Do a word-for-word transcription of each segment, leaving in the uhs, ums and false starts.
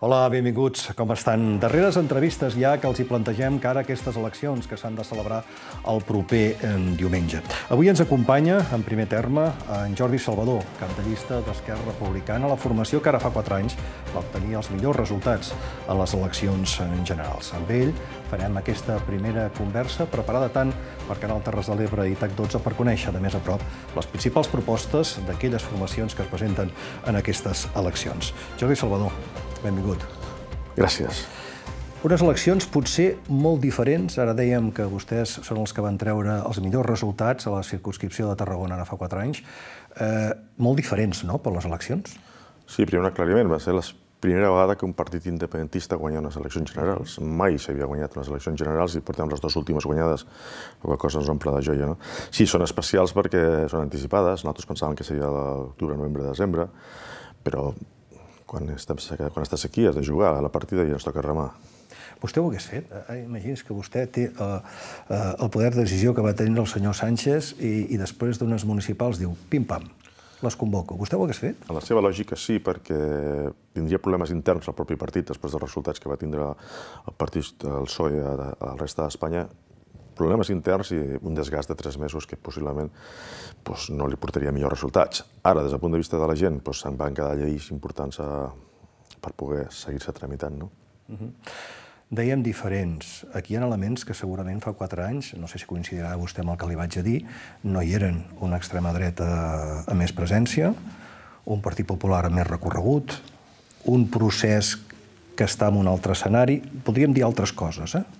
Hola, benvinguts. Com estan? Darreres entrevistes ja que els hi plantegem cara a aquestes eleccions que s'han de celebrar el proper diumenge. Avui ens acompanya, en primer terme, en Jordi Salvador, cap de llista d'Esquerra Republicana, la formació que ara fa quatre anys va obtenir els millors resultats en les eleccions generals. Amb ell farem aquesta primera conversa preparada tant per Canal Terres de l'Ebre i TAC dotze per conèixer de més a prop les principals propostes d'aquelles formacions que es presenten en aquestes eleccions. Jordi Salvador, benvingut. Gràcies. Unes eleccions potser molt diferents. Ara dèiem que vostès són els que van treure els millors resultats a la circumscripció de Tarragona ara fa quatre anys. Eh, molt diferents, no?, per les eleccions? Sí, primer un aclariment. Va ser la primera vegada que un partit independentista guanya unes eleccions generals. Mai s'havia guanyat unes eleccions generals i portem les dues últimes guanyades. La cosa ens omple de joia, no? Sí, són especials perquè són anticipades. Nosaltres pensàvem que seria l'octubre, novembre, desembre, però quan estàs aquí has de jugar a la partida i ens toca remar. Vostè ho hagués fet? Imagini's que vostè té el poder de decisió que va tenir el senyor Sánchez i després d'unes municipals diu pim-pam, les convoco. Vostè ho hagués fet? En la seva lògica sí, perquè tindria problemes interns al propi partit després dels resultats que va tindre el partit del P S O E a la resta d'Espanya. Problemes interns i un desgast de tres mesos que possiblement no li portaria millors resultats. Ara, des del punt de vista de la gent, se'n van quedar lleis importants per poder seguir-se tramitant. Dèiem diferents. Aquí hi ha elements que segurament fa quatre anys, no sé si coincidirà vostè amb el que li vaig a dir, no hi eren una extrema dreta amb més presència, un Partit Popular amb més recorregut, un procés que està en un altre escenari. Podríem dir altres coses, eh?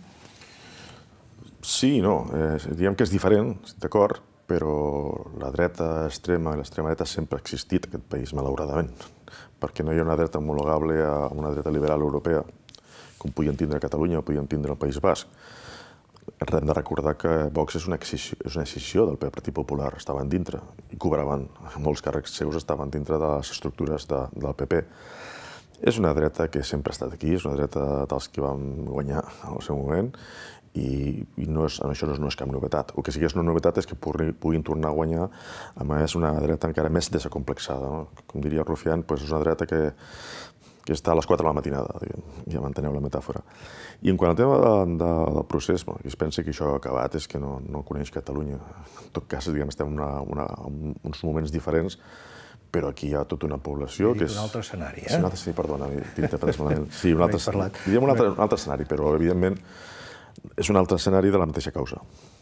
Sí i no. Diem que és diferent, estic d'acord, però la dreta extrema i l'extrema dreta sempre ha existit en aquest país, malauradament, perquè no hi ha una dreta homologable a una dreta liberal europea, com podien tindre a Catalunya o podien tindre al País Basc. Hem de recordar que Vox és una excisió del Partit Popular, estaven dintre i cobraven, molts càrrecs seus estaven dintre de les estructures del P P. És una dreta que sempre ha estat aquí, és una dreta dels que vam guanyar en el seu moment, i això no és cap novetat. El que sí que és una novetat és que puguin tornar a guanyar amb una dreta encara més desacomplexada. Com diria Rufián, és una dreta que està a les quatre de la matinada, ja m'enteneu la metàfora. I quant al tema del procés, qui es pensa que això ha acabat és que no coneix Catalunya. En tot cas, estem en uns moments diferents, però aquí hi ha tota una població que és... Un altre escenari, eh? Sí, perdona, t'he interpretat malament. Sí, un altre escenari, però evidentment és un altre escenari de la mateixa causa,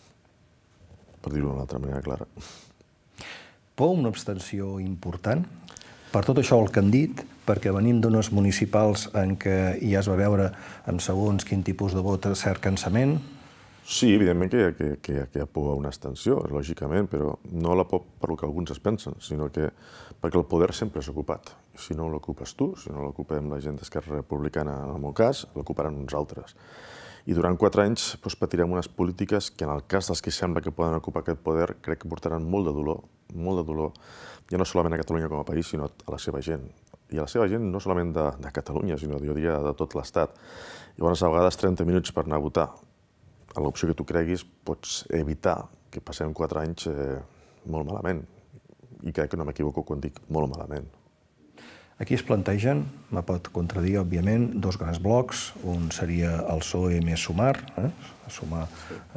per dir-ho d'una altra manera clara. Por una abstenció important? Per tot això el que han dit, perquè venim d'unes municipals en què ja es va veure amb segons quin tipus de vot cert cansament? Sí, evidentment que hi ha por a una abstenció, lògicament, però no la por per el que alguns es pensen, sinó que perquè el poder sempre s'ha ocupat. Si no l'ocupes tu, si no l'ocupem la gent d'Esquerra Republicana, en el meu cas, l'ocuparan uns altres. I durant quatre anys patirem unes polítiques que, en el cas dels que sembla que poden ocupar aquest poder, crec que portaran molt de dolor, molt de dolor, ja no solament a Catalunya com a país, sinó a la seva gent. I a la seva gent no solament de Catalunya, sinó, jo diria, de tot l'Estat. Llavors, a vegades, trenta minuts per anar a votar a l'opció que tu creguis, pots evitar que passem quatre anys molt malament. I crec que no m'equivoco quan dic molt malament. Aquí es plantegen, me pot contradir, òbviament, dos grans blocs. Un seria el P S O E més Sumar, sumar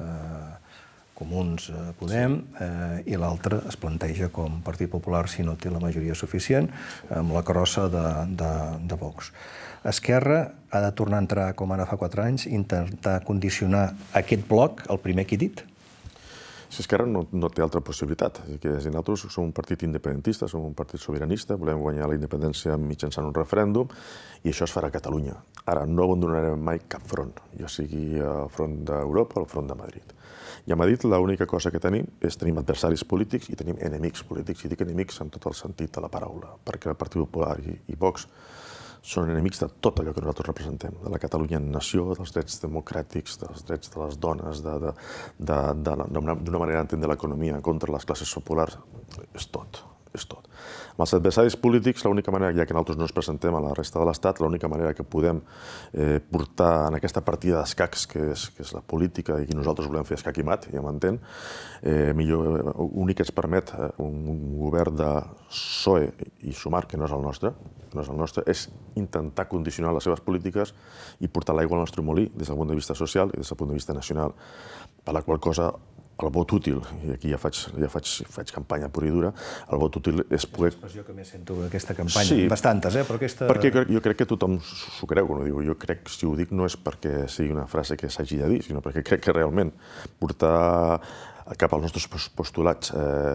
Comuns Podem, i l'altre es planteja com Partit Popular, si no té la majoria suficient, amb la crossa de Vox. Esquerra ha de tornar a entrar, com ara fa quatre anys, intentar condicionar aquest bloc, el primer que he dit? Si Esquerra no té altra possibilitat. Nosaltres som un partit independentista, som un partit sobiranista, volem guanyar la independència mitjançant un referèndum i això es farà a Catalunya. Ara, no abandonarem mai cap front, ja sigui el front d'Europa o el front de Madrid. I a Madrid l'única cosa que tenim és tenim adversaris polítics i tenim enemics polítics. I dic enemics en tot el sentit de la paraula, perquè el Partit Popular i Vox són enemics de tot allò que nosaltres representem, de la Catalunya en nació, dels drets democràtics, dels drets de les dones, d'una manera d'entendre l'economia contra les classes populars. És tot. és tot. Amb els adversaris polítics, l'única manera, ja que nosaltres no ens presentem a la resta de l'Estat, l'única manera que podem portar en aquesta partida d'escacs, que és la política, i nosaltres volem fer escac i mat, ja m'entén, millor, l'únic que ens permet un govern de P S O E i Sumar, que no és el nostre, no és el nostre, és intentar condicionar les seves polítiques i portar l'aigua al nostre molí des del punt de vista social i des del punt de vista nacional, per la qual cosa el vot útil, i aquí ja faig, ja faig, faig campanya pura i dura, el vot útil és poder... És l'expressió que més sento d'aquesta campanya. Sí, bastantes, eh? Però aquesta... Perquè jo crec que tothom s'ho creu quan ho diu. Jo crec que si ho dic no és perquè sigui una frase que s'hagi de dir, sinó perquè crec que realment portar cap als nostres postulats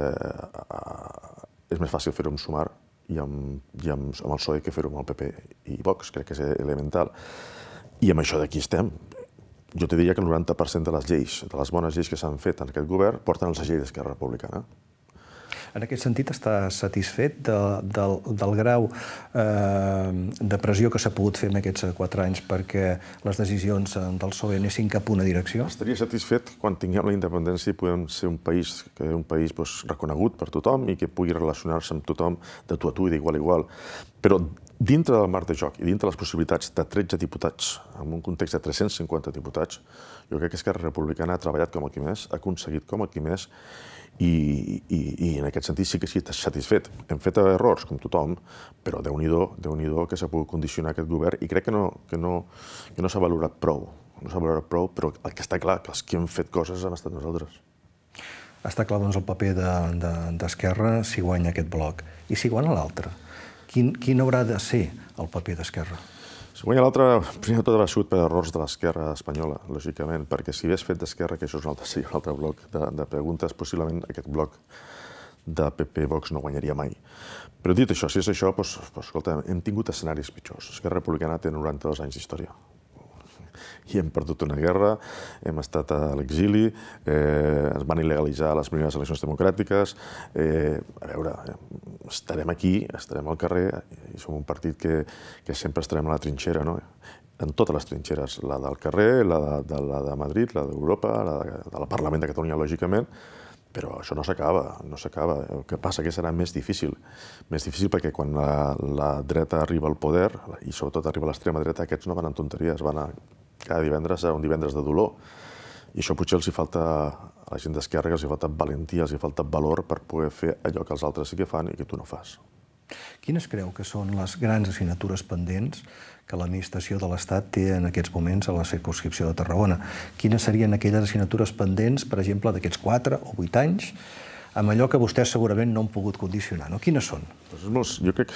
és més fàcil fer-ho amb Sumar i amb el P S O E que fer-ho amb el P P i Vox. Crec que és elemental. I amb això d'aquí estem. Jo te diria que el noranta per cent de les lleis, de les bones lleis que s'han fet en aquest govern, porten el segell d'Esquerra Republicana. En aquest sentit, està satisfet del grau de pressió que s'ha pogut fer en aquests quatre anys perquè les decisions del P S O E anessin cap a una direcció? Estaria satisfet quan tinguem la independència i podem ser un país reconegut per tothom i que pugui relacionar-se amb tothom de tu a tu i d'igual a igual. Però dintre del marc de joc i dintre les possibilitats de tretze diputats, en un context de tres-cents cinquanta diputats, jo crec que Esquerra Republicana ha treballat com a qui més, ha aconseguit com a qui més, i en aquest sentit sí que estic satisfet. Hem fet errors, com tothom, però Déu-n'hi-do, Déu-n'hi-do que s'ha pogut condicionar aquest govern i crec que no s'ha valorat prou. No s'ha valorat prou, però el que està clar, que els que hem fet coses han estat nosaltres. Està clar, doncs, el paper d'Esquerra si guanya aquest bloc. I si guanya l'altre? Quin haurà de ser el paper d'Esquerra? Si guanya l'altre, primer de tot haurà sigut per errors de l'esquerra espanyola, lògicament, perquè si hagués fet d'Esquerra, que això és un altre bloc de preguntes, possiblement aquest bloc de P P Vox no guanyaria mai. Però dit això, si és això, doncs, escolta, hem tingut escenaris pitjors. Esquerra Republicana té noranta-dos anys d'història. I hem perdut una guerra, hem estat a l'exili, es van il·legalitzar les primeres eleccions democràtiques. A veure, estarem aquí, estarem al carrer i som un partit que sempre estarem a la trinxera, no? En totes les trinxeres, la del carrer, la de Madrid, la d'Europa, la del Parlament de Catalunya, lògicament, però això no s'acaba, no s'acaba. El que passa que serà més difícil. Més difícil perquè quan la dreta arriba al poder, i sobretot arriba a l'extrema dreta, aquests no van en tonteries, van a cada divendres a un divendres de dolor. I això potser els hi falta, a la gent d'Esquerra, els hi falta valentia, els hi falta valor per poder fer allò que els altres sí que fan i que tu no fas. Quines creu que són les grans assignatures pendents que l'administració de l'Estat té en aquests moments a la circumscripció de Tarragona? Quines serien aquelles assignatures pendents, per exemple, d'aquests quatre o vuit anys, amb allò que vostès segurament no han pogut condicionar? Quines són? Jo crec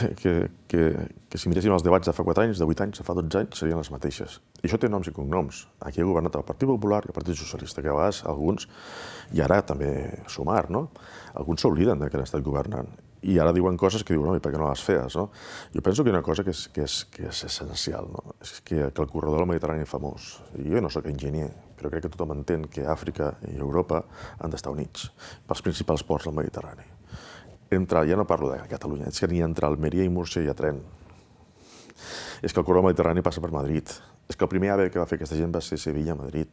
que si miréssim els debats de fa quatre anys, de vuit anys, de fa dotze anys, serien les mateixes. I això té noms i cognoms. Aquí ha governat el Partit Popular i el Partit Socialista, que a vegades alguns, i ara també Sumar, alguns s'obliden que han estat governant. I ara diuen coses que diuen, no, i per què no les fees? Jo penso que hi ha una cosa que és essencial, és que el corredor del Mediterrani és famós. Jo no soc enginyer, però crec que tothom entén que Àfrica i Europa han d'estar units pels principals ports del Mediterrani. Ja no parlo de Catalunya, és que ni entre Almeria i Múrcia hi ha tren. És que el corredor del Mediterrani passa per Madrid. És que el primer AVE que va fer aquesta gent va ser Sevilla-Madrid.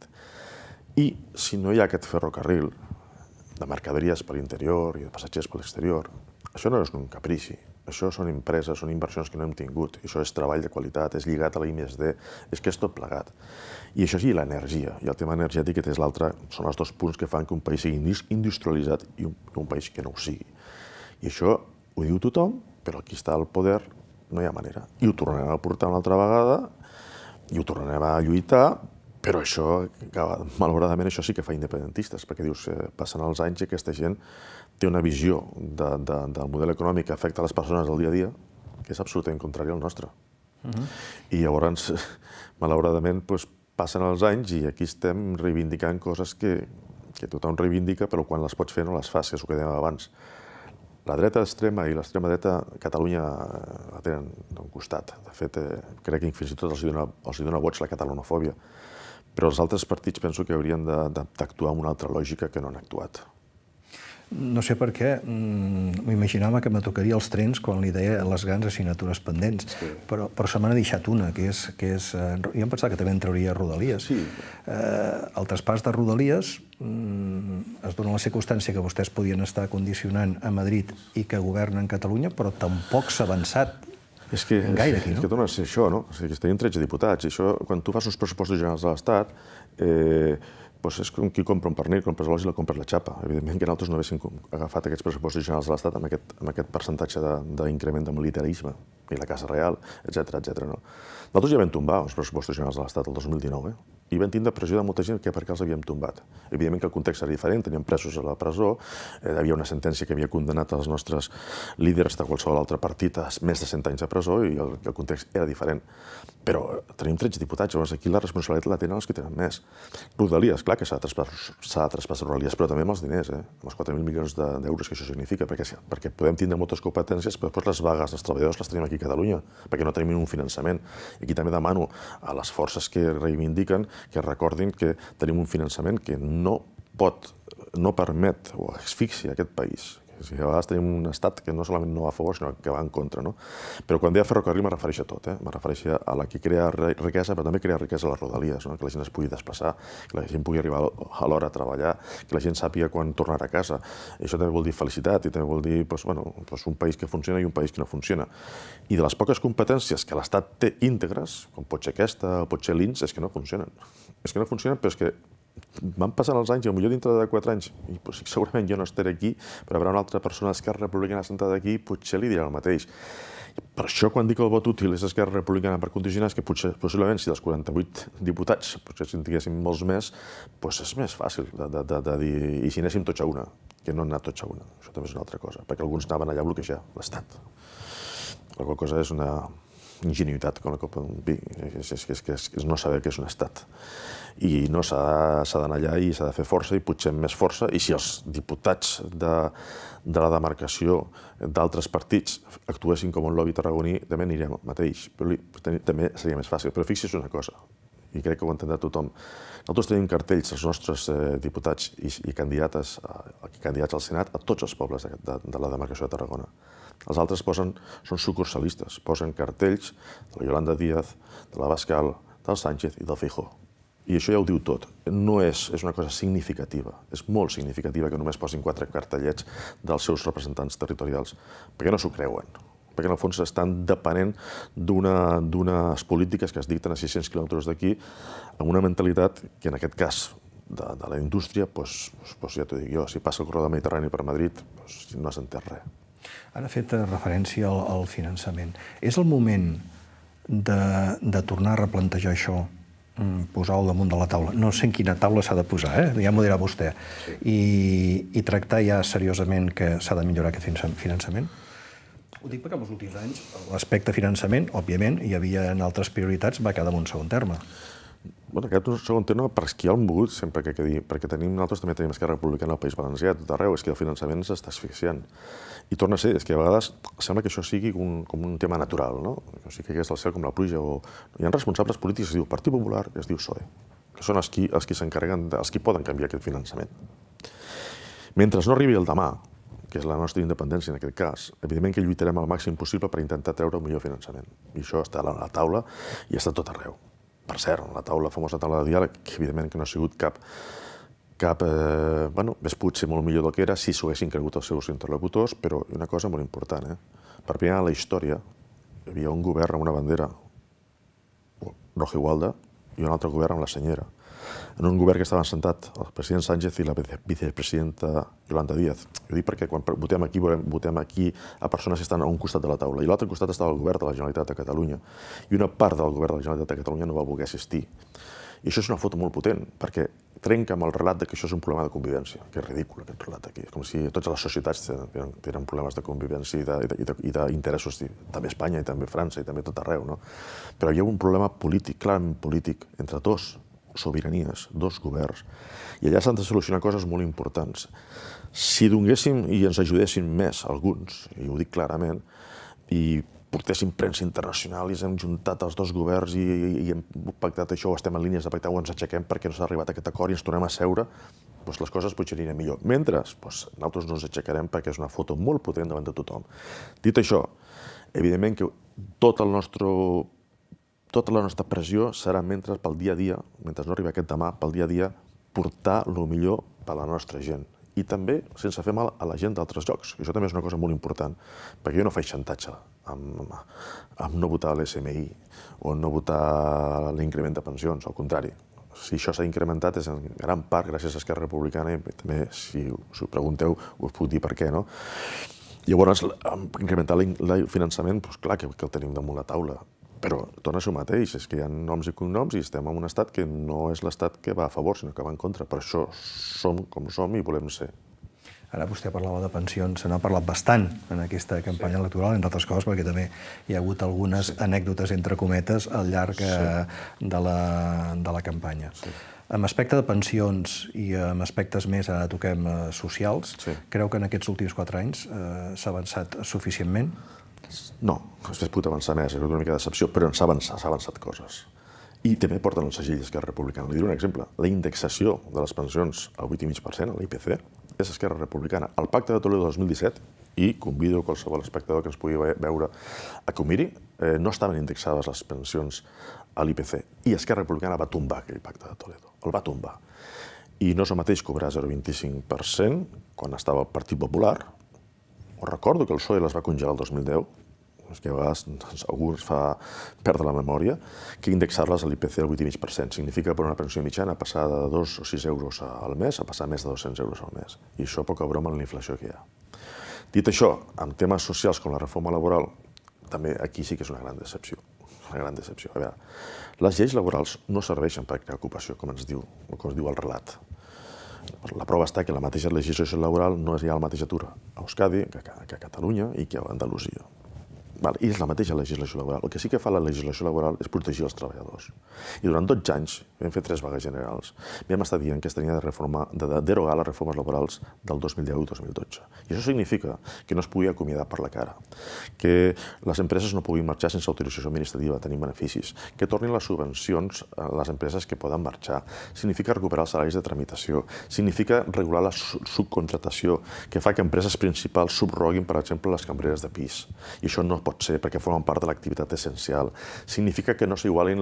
I si no hi ha aquest ferrocarril de mercaderies per l'interior i de passatgers per l'exterior, això no és un caprici. Això són empreses, són inversions que no hem tingut. Això és treball de qualitat, és lligat a la I més D, és que és tot plegat. I això sí, l'energia. I el tema energètic, que és l'altre, són els dos punts que fan que un país sigui industrialitzat i un país que no ho sigui. I això ho diu tothom, però aquí està el poder, no hi ha manera. I ho tornarem a portar una altra vegada, i ho tornarem a lluitar, però això, malauradament, això sí que fa independentistes, perquè dius, passen els anys i aquesta gent té una visió del model econòmic que afecta les persones del dia a dia que és absolutament contrària al nostre. I llavors, malauradament, passen els anys i aquí estem reivindicant coses que tothom reivindica, però quan les pots fer no les fas, que és el que dèiem abans. La dreta extrema i l'extrema dreta a Catalunya la tenen d'un costat. De fet, crec que fins i tot els dona vots la catalanofòbia. Però els altres partits penso que haurien d'actuar amb una altra lògica que no han actuat. No sé per què, m'imaginava que me tocaria els trens quan li deia les grans assignatures pendents, però se m'ha deixat una, que és... Jo em pensava que també en trauria Rodalies. El traspàs de Rodalies es dona la circumstància que vostès podien estar condicionant a Madrid i que governen Catalunya, però tampoc s'ha avançat gaire aquí, no? És que torna a ser això, no? És que tenim tretze diputats, i això, quan tu fas uns pressupostos generals de l'Estat, és com qui compra un pernil, compres l'os i la compres la xapa. Evidentment que nosaltres no haguéssim agafat aquests pressupostos generals de l'Estat amb aquest percentatge d'increment de militarisme, ni la Casa Reial, etcètera. Nosaltres ja vam tombar els pressupostos generals de l'Estat el dos mil dinou, i vam tindre pressió de molta gent que per què els havíem tombat. Evidentment que el context era diferent, teníem presos a la presó, hi havia una sentència que havia condemnat els nostres líders de qualsevol altre partit a més de cent anys de presó i el context era diferent. Però tenim tretze diputats, llavors aquí la responsabilitat la tenen els que tenen més. Rodalies, clar que s'ha de traspassar Rodalies, però també amb els diners, amb els quatre mil milions d'euros que això significa, perquè podem tindre moltes competències, però després les vagues dels treballadors les tenim aquí a Catalunya, perquè no tenim un finançament. I aquí també demano a les forces que reivindiquen que recordin que tenim un finançament que no pot, no permet o asfixia aquest país. A vegades tenim un estat que no solament no va a favor, sinó que va en contra. Però quan deia ferrocarril me refereixo a tot. Me refereixo a la que crea riquesa, però també crea riquesa a les Rodalies, que la gent es pugui desplaçar, que la gent pugui arribar a l'hora a treballar, que la gent sàpiga quan tornar a casa. Això també vol dir felicitat i també vol dir un país que funciona i un país que no funciona. I de les poques competències que l'Estat té íntegres, com pot ser aquesta o pot ser l'I N S, és que no funcionen. És que no funcionen, però és que van passant els anys, i potser dintre de quatre anys, i segurament jo no estaré aquí, però hi haurà una altra persona d'Esquerra Republicana sentada aquí i potser li dirà el mateix. Per això, quan dic que el vot útil és Esquerra Republicana per condicionar, és que possiblement si dels quaranta-vuit diputats, potser si en tinguéssim molts més, doncs és més fàcil de dir, i si anéssim tots a una, que no han anat tots a una. Això també és una altra cosa, perquè alguns anaven allà a bloquejar l'Estat. La qual cosa és una ingenuïtat com la copa d'un vi, és no saber què és un estat. I no s'ha d'anar allà i s'ha de fer força i potser amb més força, i si els diputats de la demarcació d'altres partits actuessin com un lobby tarragoní, també anirem al mateix, però també seria més fàcil. Però fixi's una cosa, i crec que ho entendrà tothom. Nosaltres tenim cartells, els nostres diputats i candidats al Senat, a tots els pobles de la demarcació de Tarragona. Els altres són sucursalistes, posen cartells de la Yolanda Díaz, de la Bascal, del Sánchez i del Feijóo. I això ja ho diu tot. No és una cosa significativa, és molt significativa que només posin quatre cartellets dels seus representants territorials, perquè no s'ho creuen, perquè en el fons estan depenent d'unes polítiques que es dicten a sis-cents quilòmetres d'aquí, amb una mentalitat que en aquest cas de la indústria, doncs ja t'ho dic jo, si passa el corredor mediterrani per Madrid, no s'entén res. Ara ha fet referència al finançament. És el moment de tornar a replantejar això, posar-ho damunt de la taula. No sé en quina taula s'ha de posar, ja m'ho dirà vostè. I tractar ja seriosament que s'ha de millorar aquest finançament? Ho dic perquè en els últims anys l'aspecte finançament, òbviament, hi havia altres prioritats, va quedar en un segon terme. Bueno, aquest segon terme per qui han volgut, sempre que quedi, perquè nosaltres també tenim Esquerra Republicana al País Valencià, tot arreu, és que el finançament s'està asfixiant. I torna a ser, és que a vegades sembla que això sigui com un tema natural, no? O sigui, que és del cel com la pluja, o hi ha responsables polítics que es diu Partit Popular i es diu P S O E, que són els qui s'encarreguen, els qui poden canviar aquest finançament. Mentre no arribi el demà, que és la nostra independència en aquest cas, evidentment que lluitarem al màxim possible per intentar treure un millor finançament. I això està a la taula i està tot arreu. Per cert, la taula, la famosa taula de diàleg, que evidentment que no ha sigut cap, cap, bueno, més potser molt millor del que era si s'ho haguessin cregut els seus interlocutors, però una cosa molt important, per primer en la història hi havia un govern amb una bandera rojigualda i un altre govern amb la senyera. En un govern que estaven sentat el president Sánchez i la vicepresidenta Yolanda Díaz. Ho dic perquè quan votem aquí, votem aquí a persones que estan a un costat de la taula i a l'altre costat estava el govern de la Generalitat de Catalunya. I una part del govern de la Generalitat de Catalunya no va voler assistir. I això és una foto molt potent, perquè trenca amb el relat que això és un problema de convivència, que és ridícul aquest relat aquí. És com si totes les societats tenen problemes de convivència i d'interessos, també Espanya i també França i també tot arreu. Però hi ha un problema polític, clarament polític, entre dos sobiranies, dos governs, i allà s'han de solucionar coses molt importants. Si donéssim i ens ajudéssim més alguns, i ho dic clarament, i portéssim premsa internacional i ens hem juntat els dos governs i, i hem pactat això, o estem en línies de pactar, o ens aixequem perquè no s'ha arribat a aquest acord i ens tornem a seure, doncs les coses potser aniran millor. Mentre, doncs, nosaltres no ens aixecarem perquè és una foto molt potent davant de tothom. Dit això, evidentment que tot el nostre, tota la nostra pressió serà mentre pel dia a dia, mentre no arribi aquest demà, pel dia a dia, portar el millor per a la nostra gent. I també sense fer mal a la gent d'altres llocs. Això també és una cosa molt important, perquè jo no faig xantatge amb, amb no votar l'S M I o no votar l'increment de pensions, al contrari. Si això s'ha incrementat és en gran part gràcies a Esquerra Republicana i també, si us ho pregunteu, us puc dir per què, no? Llavors, incrementar el finançament, doncs clar que el tenim damunt la taula. Però torna a ser el mateix, és que hi ha noms i cognoms i estem en un estat que no és l'estat que va a favor, sinó que va en contra. Per això som com som i volem ser. Ara vostè parlava de pensions, se n'ha parlat bastant en aquesta campanya electoral, entre altres coses, perquè també hi ha hagut algunes anècdotes, entre cometes, al llarg de la campanya. Amb aspecte de pensions i amb aspectes més, ara toquem, socials, creu que en aquests últims quatre anys s'ha avançat suficientment? No, es pot avançar més, és una mica de decepció, però s'ha avançat, s'ha avançat coses. I també porten el segell d'Esquerra Republicana. Li diré un exemple. La indexació de les pensions al vuit coma cinc per cent, a l'I P C, és Esquerra Republicana. El Pacte de Toledo dos mil disset, i convido qualsevol espectador que ens pugui veure a que ho miri, no estaven indexades les pensions a l'I P C. I Esquerra Republicana va tombar aquell Pacte de Toledo. El va tombar. I no és el mateix cobrar zero coma vint-i-cinc per cent quan estava el Partit Popular. Us recordo que el P S O E les va congelar el dos mil deu, que a vegades algú es fa perdre la memòria, que indexar-les a l'I P C al vuit coma cinc per cent. Significa per una pensió mitjana passar de dos o sis euros al mes a passar més de dos-cents euros al mes. I això poca broma amb la inflació que hi ha. Dit això, amb temes socials com la reforma laboral, també aquí sí que és una gran decepció. Una gran decepció. A veure, les lleis laborals no serveixen per crear ocupació, com ens diu, com es diu el relat. La prova està que la mateixa legislació laboral no és ja el mateix atur a Euskadi que a Catalunya i que a Andalusia. I és la mateixa legislació laboral. El que sí que fa la legislació laboral és protegir els treballadors. I durant dotze anys vam fer tres vagues generals. Vam estar dient que es tenia de derogar les reformes laborals del dos mil deu i dos mil dotze. I això significa que no es pugui acomiadar per la cara, que les empreses no puguin marxar sense autorització administrativa, tenint beneficis, que tornin les subvencions a les empreses que poden marxar. Significa recuperar els salaris de tramitació. Significa regular la subcontratació, que fa que empreses principals subroguin, per exemple, les cambreres de pis. I això no pot ser, perquè formen part de l'activitat essencial. Significa que no s'igualin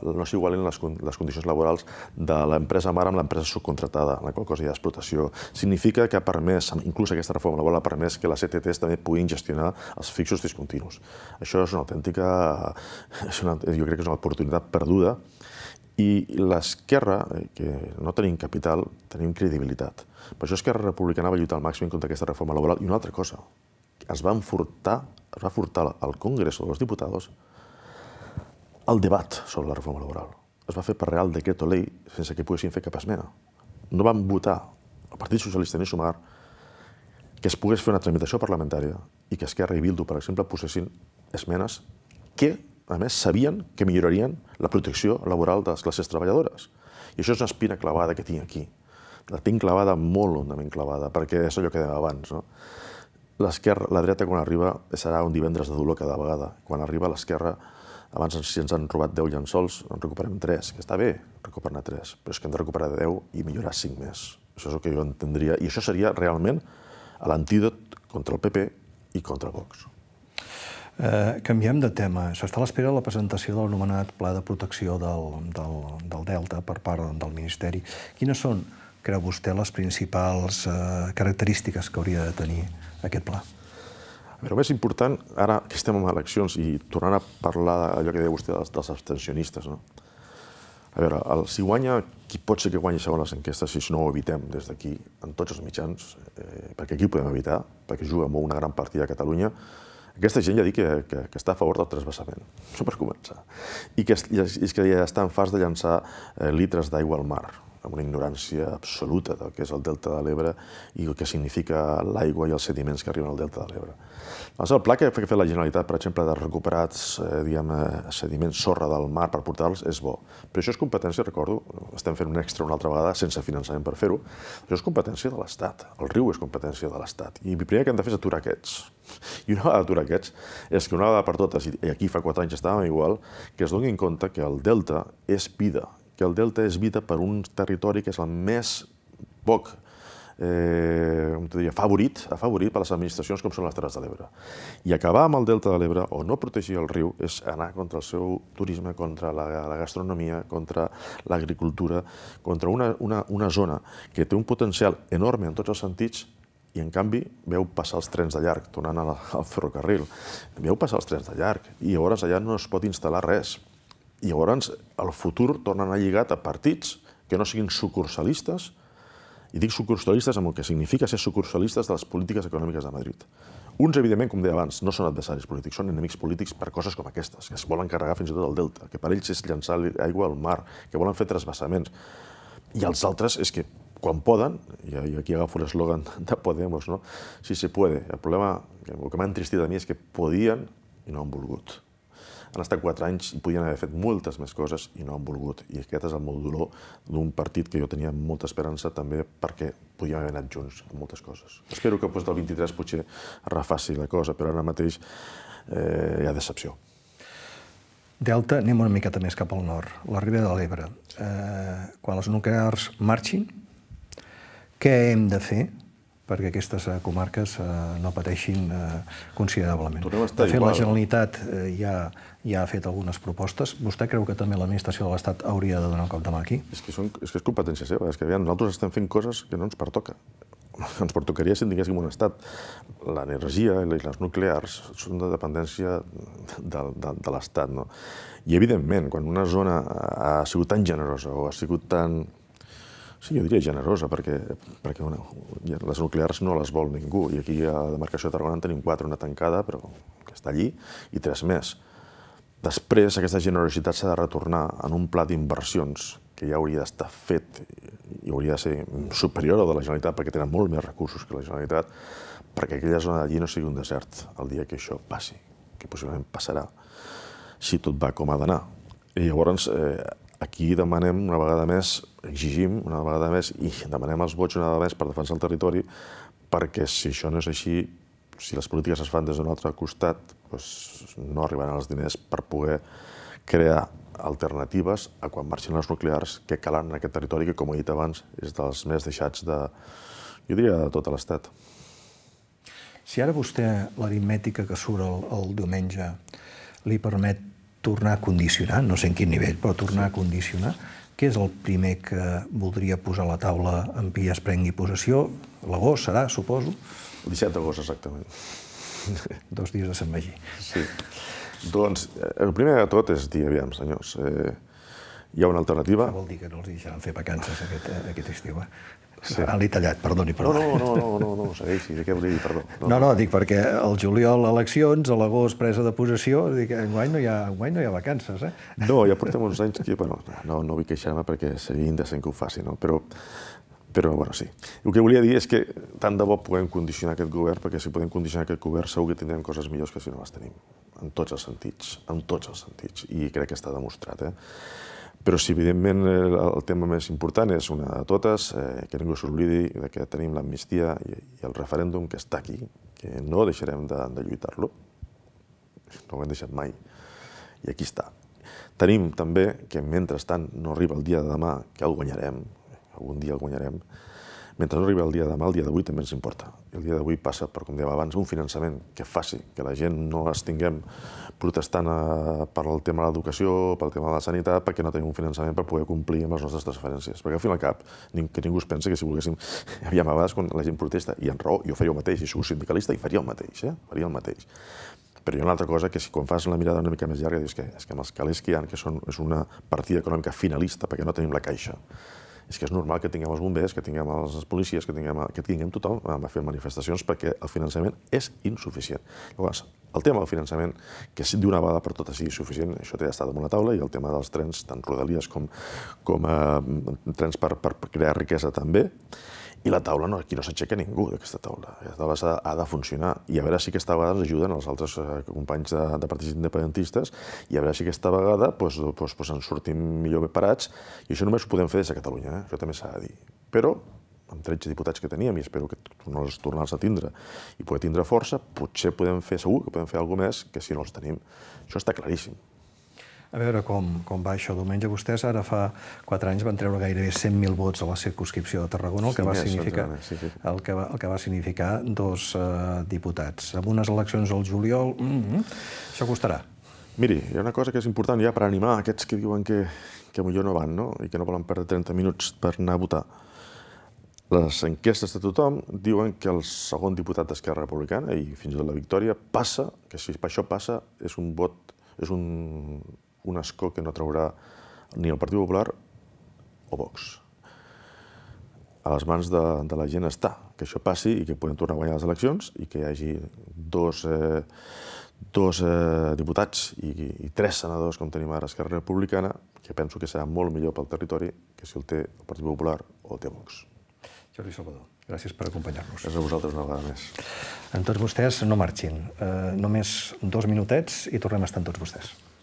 les condicions laborals de l'empresa mare amb l'empresa subcontratada, en la qual cosa hi ha explotació. Significa que ha permès, inclús aquesta reforma laboral ha permès que les E T Ts també puguin gestionar els fixos discontinus. Això és una autèntica, jo crec que és una oportunitat perduda, i l'esquerra, que no tenim capital, tenim credibilitat. Per això Esquerra Republicana va lluitar al màxim contra aquesta reforma laboral. I una altra cosa, es va furtar, es va furtar al Congreso de los Diputados el debat sobre la reforma laboral. Es va fer per Real Decreto Ley sense que poguessin fer cap esmena. No van votar, el Partit Socialista ni Sumar, que es pogués fer una tramitació parlamentària i que Esquerra i Bildu, per exemple, posessin esmenes que, a més, sabien que millorarien la protecció laboral de les classes treballadores. I això és una espina clavada que tinc aquí. La tinc clavada molt hondament clavada, perquè és allò que dèiem abans, no? L'esquerra, la dreta, quan arriba, serà un divendres de dolor cada vegada. Quan arriba l'esquerra, abans si ens han robat deu llençols, en recuperem tres, que està bé recuperar tres, però és que hem de recuperar deu i millorar cinc més. Això és el que jo entendria. I això seria realment l'antídot contra el P P i contra Vox. Canviem de tema. S'està a l'espera de la presentació de l'anomenat Pla de Protecció del Delta per part del Ministeri. Quines són, creu vostè, les principals característiques que hauria de tenir aquest pla? El més important, ara que estem en eleccions i tornant a parlar d'allò que deia vostè dels abstencionistes, a veure, si guanya, qui pot ser que guanyi segons les enquestes, si no ho evitem des d'aquí, en tots els mitjans, perquè aquí ho podem evitar, perquè juga amb una gran partida a Catalunya, aquesta gent ja dic que està a favor del transvasament, això per començar, i que ja està en fas de llançar litres d'aigua al mar, una ignorància absoluta del que és el Delta de l'Ebre i el que significa l'aigua i els sediments que arriben al Delta de l'Ebre. El pla que ha fet la Generalitat, per exemple, de recuperar sediments, sorra del mar per portar-los, és bo. Però això és competència, recordo, estem fent un extra una altra vegada sense finançament per fer-ho, això és competència de l'Estat. El riu és competència de l'Estat. I el primer que hem de fer és aturar aquests. I una vegada aturar aquests és que una vegada per totes, i aquí fa quatre anys estàvem igual, que es donin compte que el Delta és vida, que el Delta és vida per un territori que és el més poc Eh, diria, favorit, afavorit per les administracions com són les Terres de l'Ebre. I acabar amb el Delta de l'Ebre o no protegir el riu és anar contra el seu turisme, contra la, la gastronomia, contra l'agricultura, contra una, una, una zona que té un potencial enorme en tots els sentits i, en canvi, veu passar els trens de llarg, tornant al, al ferrocarril. Veu passar els trens de llarg i llavors allà no es pot instal·lar res. I llavors el futur torna a anar lligat a partits que no siguin sucursalistes. I dic sucursalistes amb el que significa ser sucursalistes de les polítiques econòmiques de Madrid. Uns, evidentment, com deia abans, no són adversaris polítics, són enemics polítics per coses com aquestes, que es volen carregar fins i tot el Delta, que per ells és llançar aigua al mar, que volen fer trasbassaments. I els altres és que, quan poden, i aquí agafo l'eslògan de Podemos, no? Si se puede. El problema, el que m'ha entristit a mi és que podien i no han volgut. Han estat quatre anys i podien haver fet moltes més coses i no han volgut. I aquest és el molt dolor d'un partit que jo tenia molta esperança també perquè podíem haver anat junts en moltes coses. Espero que després del vint-i-tres potser refaci la cosa, però ara mateix eh, hi ha decepció. Delta, anem una miqueta més cap al nord, la Ribera de l'Ebre. Eh, quan les nuclears marxin, què hem de fer perquè aquestes comarques no pateixin considerablement? De fet, la Generalitat ja ha fet algunes propostes. Vostè creu que també l'administració de l'Estat hauria de donar un cop de mà aquí? És que és competència seva. És que nosaltres estem fent coses que no ens pertoca. Ens pertocaria si en tinguéssim un estat. L'energia i les nuclears són de dependència de l'Estat. I, evidentment, quan una zona ha sigut tan generosa o ha sigut tan... Sí, jo diria generosa, perquè les nuclears no les vol ningú. I aquí a la demarcació de Tarragona en tenim quatre, una tancada, però que està allí, i tres més. Després, aquesta generositat s'ha de retornar en un pla d'inversions que ja hauria d'estar fet i hauria de ser superior al de la Generalitat, perquè tenen molt més recursos que la Generalitat, perquè aquella zona d'allí no sigui un desert el dia que això passi, que possiblement passarà, si tot va com ha d'anar. I llavors, aquí demanem una vegada més, exigim una vegada més i demanem els vots una vegada més per defensar el territori, perquè si això no és així, si les polítiques es fan des d'un altre costat, no arribaran els diners per poder crear alternatives a quan marxin les nuclears que calen en aquest territori que, com he dit abans, és dels més deixats de, jo diria, de tot l'Estat. Si ara vostè, l'aritmètica que surt el diumenge, li permet tornar a condicionar, no sé en quin nivell, però tornar a condicionar, què és el primer que voldria posar a la taula en pi es prengui possessió? L'agost serà, suposo? El disset d'agost, exactament. Dos dies de Sant Magí. Sí. Doncs, el primer de tot és dir, aviam, senyors, hi ha una alternativa... Això vol dir que no els deixaran fer vacances aquest estiu, eh? Ah, l'he tallat, perdoni, perdoni. No, no, no, no, segueixi, què volia dir, perdó. No, no, dic perquè al juliol eleccions, a l'agost presa de possessió, dic, enguany no hi ha vacances, eh? No, ja portem uns anys que, bueno, no vull queixar-me perquè seria indecent que ho faci, no? Però, però, bueno, sí. El que volia dir és que tant de bo podem condicionar aquest govern, perquè si podem condicionar aquest govern segur que tindrem coses millors que si no les tenim, en tots els sentits, en tots els sentits, i crec que està demostrat, eh? Però si, evidentment, el tema més important és una de totes, que ningú s'oblidi que tenim l'amnistia i el referèndum que està aquí, que no deixarem de lluitar-lo, no ho hem deixat mai, i aquí està. Tenim també que, mentrestant, no arriba el dia de demà, que el guanyarem, algun dia el guanyarem, mentre no arriba el dia de demà, el dia d'avui també ens importa. El dia d'avui passa per, com dèiem abans, un finançament que faci que la gent no estiguem protestant per el tema de l'educació, pel tema de la sanitat, perquè no tenim un finançament per poder complir amb les nostres transferències. Perquè al fin i al cap, que ningú es pensa que si volguéssim... Aviam, a vegades, quan la gent protesta, i en raó, jo faria el mateix, i soc sindicalista, i faria el mateix, eh? Faria el mateix. Però hi ha una altra cosa que si quan fas la mirada una mica més llarga dius que és que amb els calés que hi ha, que és una partida econòmica finalista, perquè no tenim la caixa, és que és normal que tinguem els bombers, que tinguem les policies, que tinguem, que tinguem tothom a fer manifestacions perquè el finançament és insuficient. Llavors, el tema del finançament, que d'una vegada per totes sigui suficient, això té d'estar damunt la taula, i el tema dels trens, tant rodalies com, com eh, trens per, per crear riquesa també. I la taula, no, aquí no s'aixeca ningú d'aquesta taula. La taula ha, ha de funcionar i a veure si aquesta vegada ens ajuden els altres eh, companys de, de partits independentistes i a veure si aquesta vegada pues, pues, pues ens sortim millor ben parats, i això només ho podem fer des de Catalunya, eh? Això també s'ha de dir. Però, amb tretze diputats que teníem, i espero que no els tornar-los a tindre i poder tindre força, potser podem fer, segur que podem fer alguna cosa més que si no els tenim. Això està claríssim. A veure com, com va això. Diumenge vostès ara fa quatre anys van treure gairebé cent mil vots a la circumscripció de Tarragona, el que, sí, va, significar, sí, sí. El que, va, el que va significar dos uh, diputats. Amb unes eleccions al juliol, mm -hmm, això costarà. Miri, hi ha una cosa que és important ja per animar aquests que diuen que, que millor no van, no? I que no volen perdre trenta minuts per anar a votar. Les enquestes de tothom diuen que el segon diputat d'Esquerra Republicana, i fins i tot la victòria, passa, que si això passa, és un vot, és un... un escó que no traurà ni el Partit Popular o Vox. A les mans de, de la gent està que això passi i que podem tornar a guanyar les eleccions i que hi hagi dos, eh, dos eh, diputats i, i tres senadors, com tenim ara a Esquerra Republicana, que penso que serà molt millor pel territori que si el té el Partit Popular o el té Vox. Jordi Salvador, gràcies per acompanyar-nos. Gràcies a vosaltres una vegada més. En tots vostès no marxin. Eh, només dos minutets i tornem a estar amb tots vostès.